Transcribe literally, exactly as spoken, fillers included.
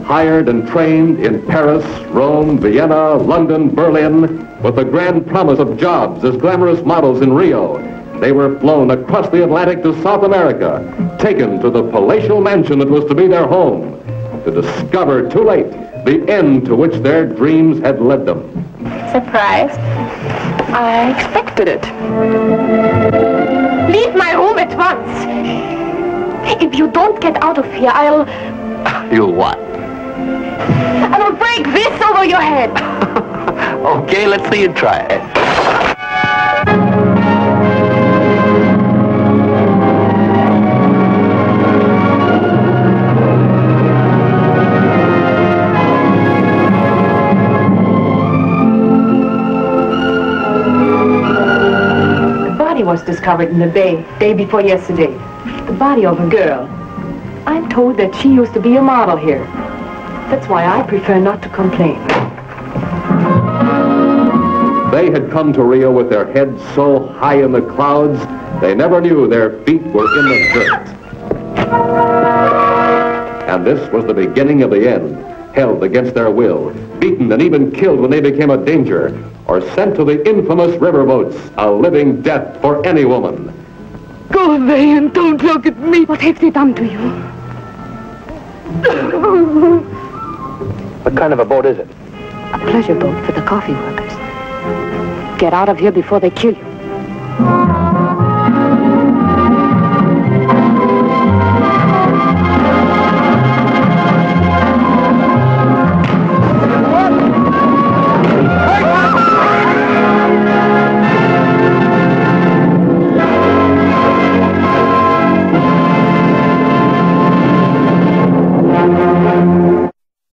hired and trained in Paris, Rome, Vienna, London, Berlin, with the grand promise of jobs as glamorous models in Rio. They were flown across the Atlantic to South America, taken to the palatial mansion that was to be their home, to discover too late the end to which their dreams had led them. Surprised? I expected it. Leave my room at once. If you don't get out of here, I'll... You'll what? I will break this over your head. Okay, let's see you try it. Was discovered in the bay day before yesterday. The body of a girl. I'm told that she used to be a model here. That's why I prefer not to complain. They had come to Rio with their heads so high in the clouds, they never knew their feet were in the dirt. And this was the beginning of the end. Held against their will, beaten and even killed when they became a danger, or sent to the infamous riverboats, a living death for any woman. Go away and don't look at me. What have they done to you? What kind of a boat is it? A pleasure boat for the coffee workers. Get out of here before they kill you.